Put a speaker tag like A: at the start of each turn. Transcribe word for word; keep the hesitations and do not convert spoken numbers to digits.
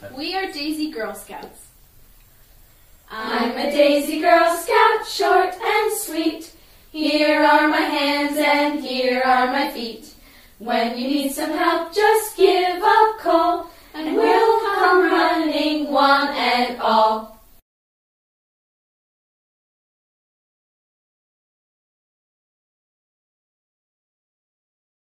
A: We are Daisy Girl Scouts.
B: I'm a Daisy Girl Scout, short and sweet. Here are my hands and here are my feet. When you need some help, just give a call, and we'll come running one and all.